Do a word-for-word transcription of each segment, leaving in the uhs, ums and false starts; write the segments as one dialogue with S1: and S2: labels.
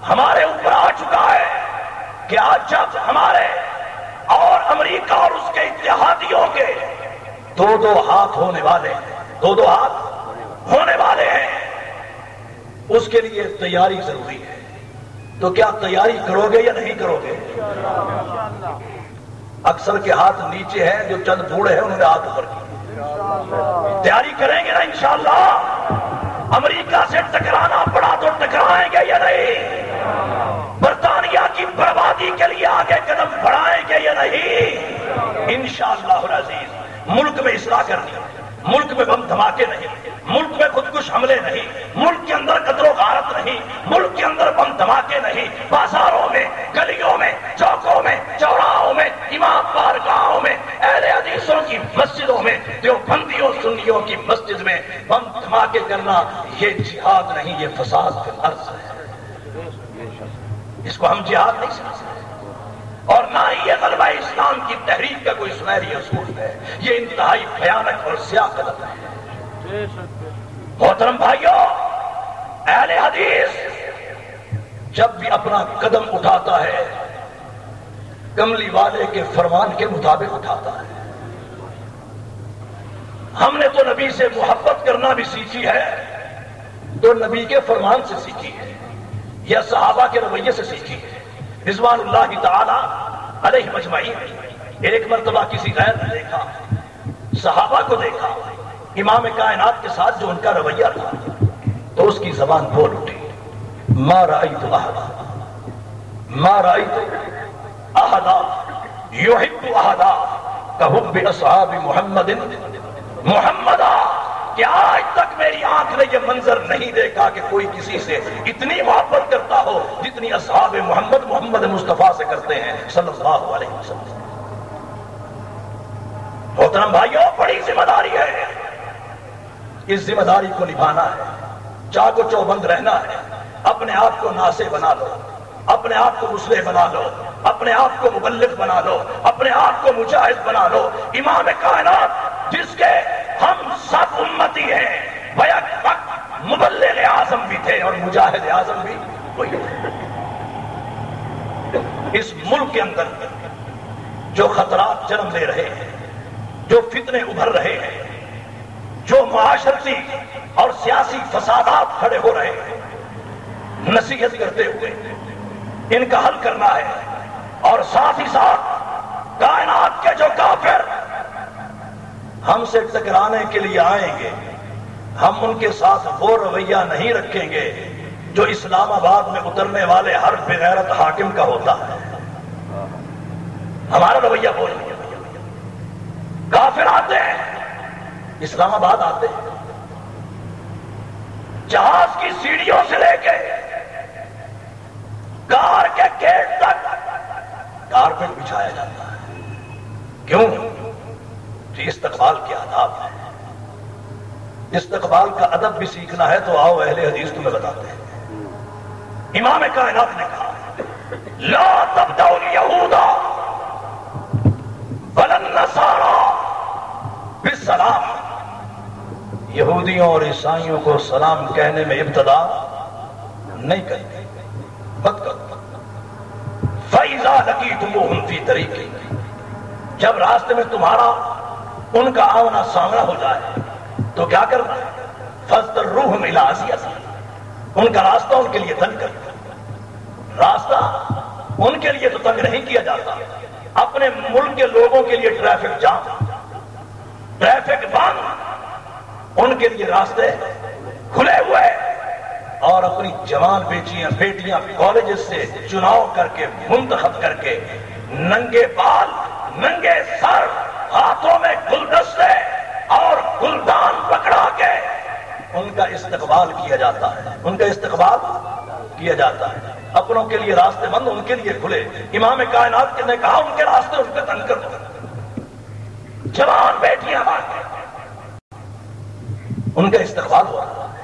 S1: ہمارے اوپر آ چکا ہے کہ آج جب ہمارے اور امریکہ اور اس کے اتحادیوں کے دو دو ہاتھ ہونے والے ہیں دو دو ہاتھ ہونے والے ہیں، اس کے لیے تیاری ضروری ہے۔ تو کیا تیاری کرو گے یا نہیں کرو گے؟ اکثر کے ہاتھ نیچے ہیں، جو چند بوڑھے ہیں انہوں نے ہاتھ اوپر کی۔ تیاری کریں گے نا انشاءاللہ؟ امریکہ سے ٹکرانا پڑا تو ٹکرائیں گے یا نہیں؟ برطانیہ کی بربادی کے لیے آگے قدم بڑھائیں گے یا نہیں؟ انشاءاللہ العزیز ملک میں اصلاح کرنی، ملک میں بم دھماکے نہیں، ملک میں خودکش حملے نہیں، ملک کے اندر قتل و غارت نہیں، ملک کے اندر بم دھماکے نہیں، بازاروں میں، گلیوں میں، چوکوں میں، چوراہوں میں، امام بارگاہوں میں، اہل حدیثوں کی مسجدوں میں، دیوبندیوں سنیوں کی مسجد میں بم دھماکے کرنا یہ جہاد نہیں، یہ فساد فی الارض ہے۔ اس کو ہم جہاد نہیں سمجھتے، اور نہ ہی یہ غلبہ اسلام کی تحریک کا کوئی سنہری اصول ہے، یہ انتہائی بھیانک اور سیاہ قدم ہے۔ محترم بھائیوں، اہل حدیث جب بھی اپنا قدم اٹھاتا ہے کملی والے کے فرمان کے مطابق اٹھاتا ہے۔ ہم نے تو نبی سے محبت کرنا بھی سیکھی ہے تو نبی کے فرمان سے سیکھی ہے یا صحابہ کے رویے سے سیکھی ہے رضوان اللہ تعالی علیہ مجمعین۔ ایک مرتبہ کسی غیر نے دیکھا، صحابہ کو دیکھا، امام کائنات کے ساتھ جو ان کا رویہ تھا، تو اس کی زبان بول اٹھی، ما رأیت احدا ما رأیت احدا یحب احدا کحب اصحاب محمد محمدا، کہ آج تک میری آنکھ نے یہ منظر نہیں دیکھا کہ کوئی کسی سے اتنی محبت کرتا ہو جتنی اصحاب محمد محمد مصطفیٰ سے کرتے ہیں صلی اللہ علیہ وسلم۔ محترم بھائیوں، بڑی ذمہ داری ہے، اس ذمہ داری کو نبھانا ہے، چاق و چوبند رہنا ہے، اپنے آپ کو ناصح بنا لو، اپنے آپ کو مصلح بنا لو، اپنے آپ کو مبلغ بنا لو، اپنے آپ کو مجاہد بنا لو۔ امام کائنات جس کے ہم سب امتی ہیں، بیک وقت مبلغ اعظم بھی تھے اور مجاہد اعظم بھی وہی تھے۔ اس ملک کے اندر جو خطرات جنم لے رہے ہیں، جو فتنے ابھر رہے ہیں، جو معاشرتی اور سیاسی فسادات کھڑے ہو رہے ہیں، نصیحت کرتے ہوئے ان کا حل کرنا ہے، اور ساتھ ہی ساتھ کائنات کے جو کافر ہم سے ٹکرانے کے لیے آئیں گے، ہم ان کے ساتھ وہ رویہ نہیں رکھیں گے جو اسلام آباد میں اترنے والے ہر بغیرت حاکم کا ہوتا ہے۔ ہمارا رویہ بول گیا، کافر آتے ہیں، اسلام آباد آتے ہیں، جہاز کی سیڑھیوں سے لے کے کار کے گیٹ تک کارپیٹ بچھایا جاتا ہے۔ کیوں؟ کہ استقبال کے آداب ہیں۔ استقبال کا ادب بھی سیکھنا ہے تو آؤ اہل حدیث تمہیں بتاتے ہیں۔ امام کائنات نے کہا، لا تبدأوا اليہود ولا النصارى بالسلام، یہودیوں اور عیسائیوں کو سلام کہنے میں ابتدا نہیں کرتے، مت کرو۔ فَإِذَا لَقِيتُمُوهُمْ فِي طَرِيقٍ، جب راستے میں تمہارا ان کا آمنا سامنا ہو جائے تو کیا کرنا ہے؟ فَاسْتَرُّوهُمْ إِلَىٰ عَصِيَتِهِمْ، ان کا راستہ ان کے لیے تنگ کرنا۔ راستہ ان کے لیے تو تنگ نہیں کیا جاتا، اپنے ملک کے لوگوں کے لیے ٹریفک جام، ٹریفک بند، ان کے لیے راستے کھلے ہوئے، اور اپنی جوان بیٹیاں بیٹیاں کالجز سے چناؤ کر کے منتخب کر کے ننگے بال ننگے سر ہاتھوں میں گلدستے اور گلدان پکڑا کے ان کا استقبال کیا جاتا ہے، ان کا استقبال کیا جاتا ہے۔ اپنوں کے لیے راستے بند، ان کے لیے کھلے۔ امام کائنات نے کہا ان کے راستے ان پہ تنگ کر دو، جوان بیٹیاں مانگے، ان کا استقبال ہو رہا ہے۔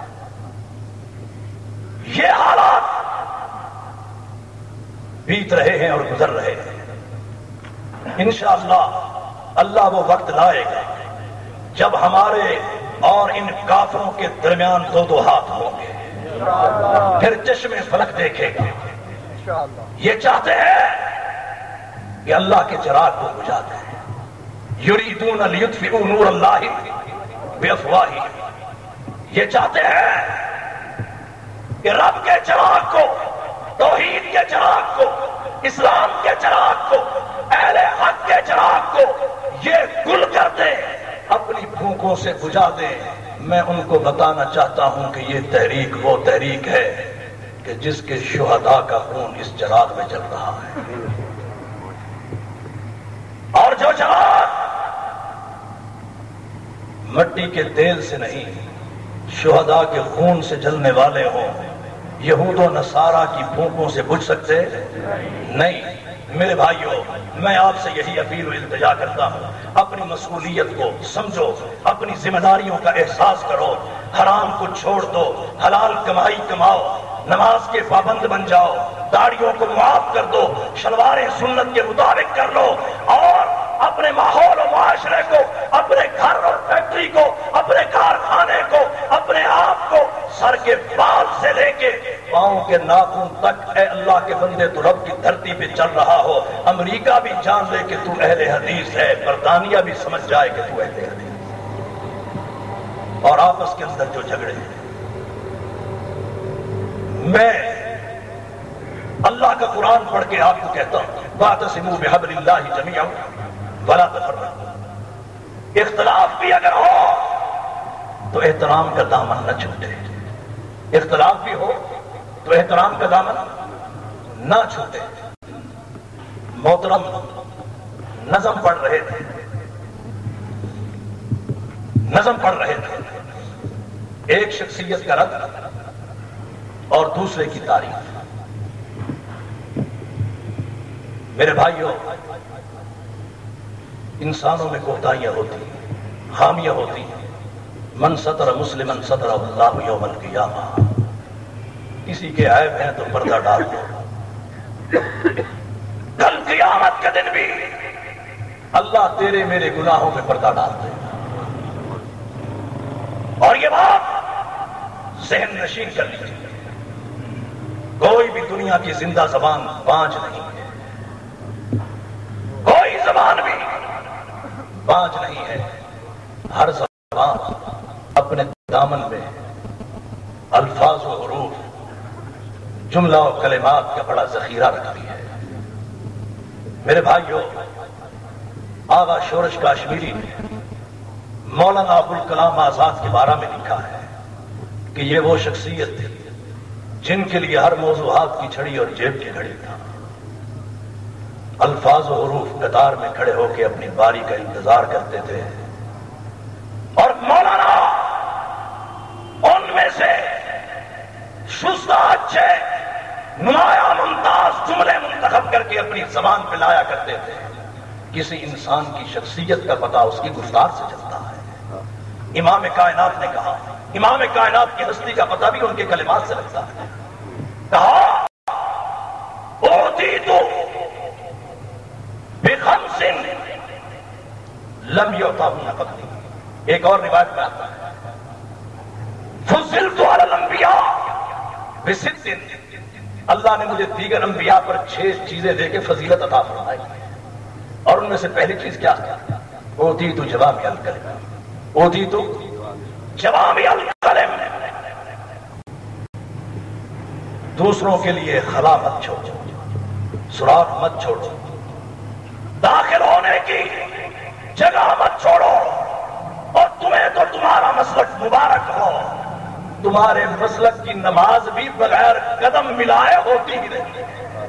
S1: یہ حالات بیت رہے ہیں اور گزر رہے ہیں۔ انشاءاللہ اللہ وہ وقت لائے گا جب ہمارے اور ان کافروں کے درمیان دو دو ہاتھ ہوں گے، پھر چشمے فلک دیکھے گا. یہ چاہتے ہیں کہ اللہ کے چراغ کو بجھا دیں. یریدون لیطفئوا نور اللہ بافواہہم. یہ چاہتے ہیں کہ رب کے چراغ کو، توحید کے چراغ کو، اسلام کے چراغ کو، اہل حق کے چراغ کو یہ گل کر دیں، اپنی پھونکوں سے بجھا دیں. میں ان کو بتانا چاہتا ہوں کہ یہ تحریک وہ تحریک ہے کہ جس کے شہداء کا خون اس چراغ میں چل رہا ہے. اور جو چراغ مٹی کے تیل سے نہیں، شہداء کے خون سے جلنے والے ہوں، یہود و نصارہ کی پھونکوں سے بجھ سکتے نہیں. میرے بھائیوں، میں آپ سے یہی اپیل و التجا کرتا ہوں، اپنی مسئولیت کو سمجھو، اپنی ذمہ داریوں کا احساس کرو، حرام کو چھوڑ دو، حلال کمائی کماؤ، نماز کے پابند بن جاؤ، داڑھیوں کو معاف کر دو، شلواریں سنت کے مطابق کر لو، اور اپنے ماحول و معاشرے کو، اپنے گھر اور فیکٹری کو، اپنے کارخانے کو، اپنے آپ کو سر کے بال سے لے کے پاؤں کے ناخن تک، اے اللہ کے بندے تو رب کی دھرتی پہ چل رہا ہو. امریکہ بھی جان لے کہ تو اہل حدیث ہے، برطانیہ بھی سمجھ جائے کہ تو اہل حدیث. اور آپس کے اندر جو جھگڑے ہیں، میں اللہ کا قرآن پڑھ کے آپ کو کہتا ہوں، واعتصموا بحبل اللہ جمیعا ولا تفرقوا. اختلاف بھی اگر ہو تو احترام کا دامن نہ چھوٹے. اختلاف بھی ہو تو احترام کا دامن نہ چھوٹے. محترم، نظم پڑھ رہے تھے نظم پڑھ رہے تھے ایک شخصیت کا رد اور دوسرے کی تعریف. میرے بھائیوں، انسانوں میں کوتاہیاں ہوتی ہیں، خامیاں ہوتی ہیں. من ستر مسلمن ستر اللہ یوم القیامہ. کسی کے عیب ہیں تو پردہ ڈال دو، کل قیامت کے دن بھی اللہ تیرے میرے گناہوں میں پردہ ڈال دے. اور یہ بات ذہن نشین کر لیجیے، کوئی بھی دنیا کی زندہ زبان بانج نہیں ہے، کوئی زبان بھی بانج نہیں ہے. ہر زبان اپنے دامن میں الفاظ و حروف، جملہ و کلمات کا بڑا ذخیرہ رکھتی ہے. میرے بھائیوں، آغا شورش کاشمیری نے مولانا ابوالکلام آزاد کے بارے میں لکھا ہے کہ یہ وہ شخصیت تھی جن کے لیے ہر موضوع ہاتھ کی چھڑی اور جیب کی گھڑی تھا. الفاظ و حروف قطار میں کھڑے ہو کے اپنی باری کا انتظار کرتے تھے، اور مولانا ان میں سے شستہ اچھے نمایاں ممتاز جملے منتخب کر کے اپنی زبان پہ لایا کرتے تھے. کسی انسان کی شخصیت کا پتہ اس کی گفتار سے چلتا ہے. امام کائنات نے کہا، امام کائنات کی ہستی کا پتہ بھی ان کے کلمات سے لگتا ہے. کہا اوتیتو بخمس لم یعطہن قبلی. ایک اور روایت میں آتا ہے فضلت علی الانبیاء بست. اللہ نے مجھے دیگر انبیاء پر چھ چیزیں دے کے فضیلت عطا فرمائی، اور ان میں سے پہلی چیز کیا ہے؟ اوتیتو جوامع الکلم. اوتیتو جوامع الکلم. دوسروں کے لیے خلا مت چھوڑو، سوراخ مت چھوڑو، داخل ہونے کی جگہ مت چھوڑو. اور تمہیں تو تمہارا مسلک مبارک ہو، تمہارے مسلک کی نماز بھی بغیر قدم ملائے ہوتی ہی نہیں.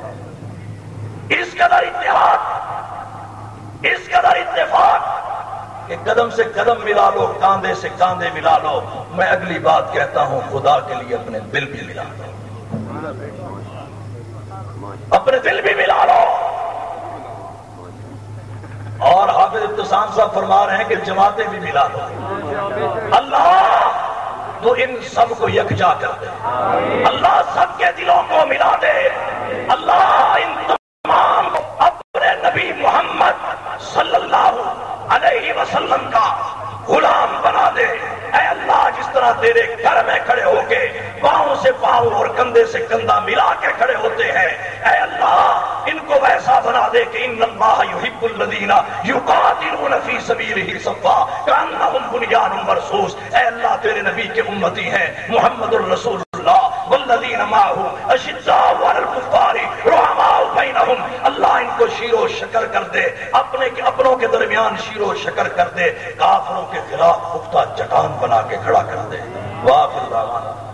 S1: اس قدر اتحاد، اس قدر اتفاق کہ قدم سے قدم ملا لو، کاندھے سے کاندھے ملا لو. میں اگلی بات کہتا ہوں، خدا کے لیے اپنے دل بھی ملا لو، اپنے دل بھی ملا لو. اور حافظ ابتسام صاحب فرما رہے ہیں کہ جماعتیں بھی ملا دو. اللہ تو ان سب کو یکجا کر دے، اللہ سب کے دلوں کو ملا دے. اللہ ان تمام کو اپنے نبی محمد صلی اللہ علیہ وسلم کا غلام بنا دے. اے اللہ، جس طرح تیرے گھر میں کھڑے ہو کے پاؤں سے کندھے سے کندھا ملا کے کھڑے ہوتے ہیں. اے اللہ ان کو ویسا بنا دے کہ ان اللہ یحب الذین یقاتلون فی سبیلہ صفا کانہم بنیان مرصوص. اے اللہ تیرے نبی کے امتی ہیں محمد الرسول اللہ والذین معہ اشداء علی الکفار رحماء بینہم. اللہ ان کو شیر و شکر کر دے، اپنے کے اپنوں کے درمیان شیر و شکر کر دے، کافروں کے خلاف پختہ چٹان بنا کے کھڑا کر دے. واخر دعوانا